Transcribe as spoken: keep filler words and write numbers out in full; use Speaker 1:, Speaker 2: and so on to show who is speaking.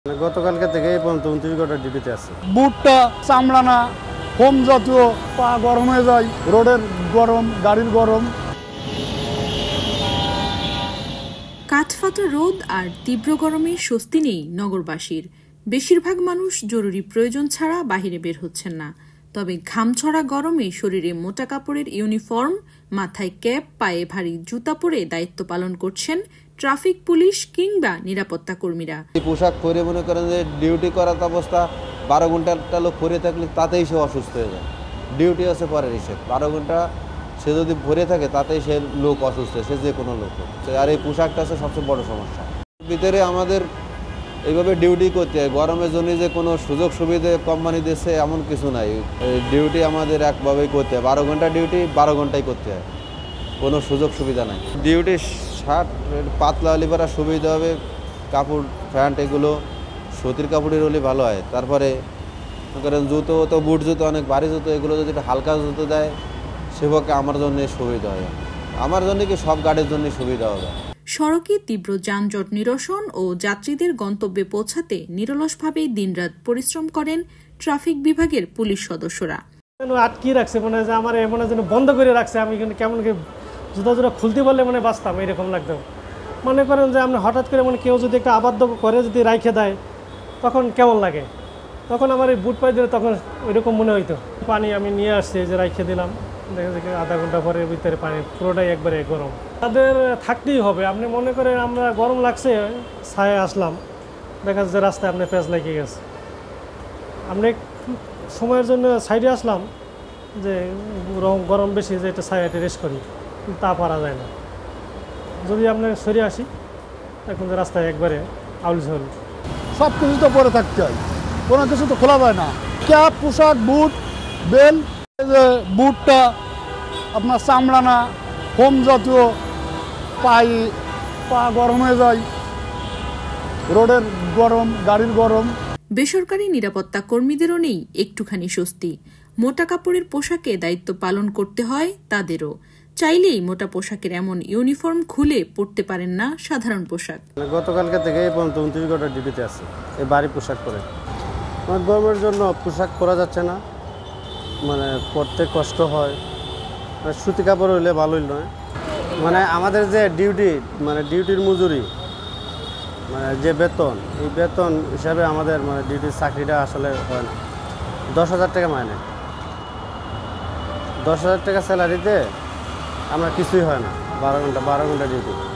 Speaker 1: গতকালকে থেকে এই পর্যন্ত উনত্রিশ ঘন্টা ডিউটিতে আছে।
Speaker 2: বুটটা চামড়া না, হোম জাতীয়, পা গরম হয়ে যায়, রোডের গরম, গাড়ির গরম।
Speaker 3: কাঠফাটা রোদ আর তীব্র গরমে স্বস্তি নেই নগরবাসীর। বেশিরভাগ মানুষ জরুরি প্রয়োজন ছাড়া বাহিরে বের হচ্ছেন না। তবে ঘামছড়া গরমে শরীরে মোটা কাপড়ের ইউনিফর্ম, মাথায় ক্যাপ, পায়ে ভারী জুতা পরে দায়িত্ব পালন করছেন ট্রাফিক পুলিশ কিংবা নিরাপত্তা কর্মীরা।
Speaker 4: পোশাক পরে মনে করেন যে ডিউটি করার অবস্থা বারো ঘন্টা লোক পরে থাকলে তাতেই সে অসুস্থ হয়ে যায়। ডিউটি আছে পরের হিসেব, বারো ঘন্টা সে যদি ভরে থাকে তাতেই সে লোক অসুস্থ, সে যে কোনো লোক। আর এই পোশাকটা আছে সবচেয়ে বড় সমস্যা। ভিতরে আমাদের এইভাবে ডিউটি করতে হয়, গরমের জন্য যে কোনো সুযোগ সুবিধা কোম্পানি দিচ্ছে এমন কিছু নাই। ডিউটি আমাদের একভাবেই করতে হয়, বারো ঘন্টা ডিউটি বারো ঘন্টাই করতে হয়, কোনো সুযোগ সুবিধা নাই। ডিউটি শার্ট পাতলা হলে পরা সুবিধা হবে, কাপড় প্যান্ট এগুলো সুতির কাপড়ের হলে ভালো হয়। তারপরে করেন জুতো তো বুট জুতো অনেক ভারী জুতো, এগুলো যদি হালকা জুতো দেয় সেপক্ষে আমার জন্য সুবিধা হয়। আমার জন্য কি সব গাড়ির জন্য সুবিধা হবে।
Speaker 3: সড়কে তীব্র যানজট নিরসন ও যাত্রীদের গন্তব্যে পৌঁছাতে নিরলসভাবেই দিনরাত পরিশ্রম করেন ট্রাফিক বিভাগের পুলিশ সদস্যরা।
Speaker 5: আটকে রাখছে মনে হয় যে আমার মনে যেন বন্ধ করে রাখছে, আমি কিন্তু কেমন জুতা জুতা খুলতে বললে মানে বাঁচতাম এরকম লাগতো। মনে করেন যে আপনি হঠাৎ করে মানে কেউ যদি একটা আবদ্ধ করে যদি রাইখে দেয় তখন কেমন লাগে, তখন আমার এই বুট পাই দিলে তখন ওইরকম মনে হইতো। পানি আমি নিয়ে আসছি, যে রাইখে দিলাম, দেখা যাচ্ছে আধা ঘন্টা পরে ভিতরে পানি পুরোটাই একবারে গরম। তাদের থাকতেই হবে। আপনি মনে করেন আমরা গরম লাগছে, ছায়ে আসলাম, দেখা যাচ্ছে রাস্তায় আপনার পেঁচ লেগে গেছে, আপনি সময়ের জন্য সাইডে আসলাম যে গরম বেশি, যে এটা ছায়াতে রেস্ট করি, তা পারা যায় না। যদি আপনার সরিয়ে আসি এখন যে রাস্তায় একবারে আউলি ঝাউলি।
Speaker 2: সব কিছু তো পরে থাকতে হয়, কোনো কিছু তো খোলা যায় না। ক্যাপ, পোশাক, বুট, বেল। এই যে বুটটা আপনার চামড়া না, হোম জাতীয়, পায়ে পা গরম হয়ে যায়, রোডের গরম, গাড়ির গরম।
Speaker 3: বেসরকারি নিরাপত্তা কর্মীদেরও নেই একটুখানি স্বস্তি। মোটা কাপড়ের পোশাকে দায়িত্ব পালন করতে হয় তাদেরও। চাইলেই মোটা পোশাকের এমন ইউনিফর্ম খুলে পড়তে পারেন না সাধারণ পোশাক।
Speaker 1: গতকালকে থেকে এই পর্যন্ত উনত্রিশ ঘন্টা ডিউটিতে আছে এই ভারী পোশাক পরে। মানে গরমের জন্য পোশাক পরা যাচ্ছে না, মানে পরতে কষ্ট হয়। মানে সুতি কাপড় হইলে ভালোই নয়। মানে আমাদের যে ডিউটি, মানে ডিউটির মজুরি, মানে যে বেতন, এই বেতন হিসাবে আমাদের মানে ডিউটির চাকরিটা আসলে হয় না। দশ হাজার টাকা মাইনে, দশ হাজার টাকা স্যালারিতে আমরা কিছুই হয় না। বারো ঘন্টা বারো ঘন্টা ডিউটি।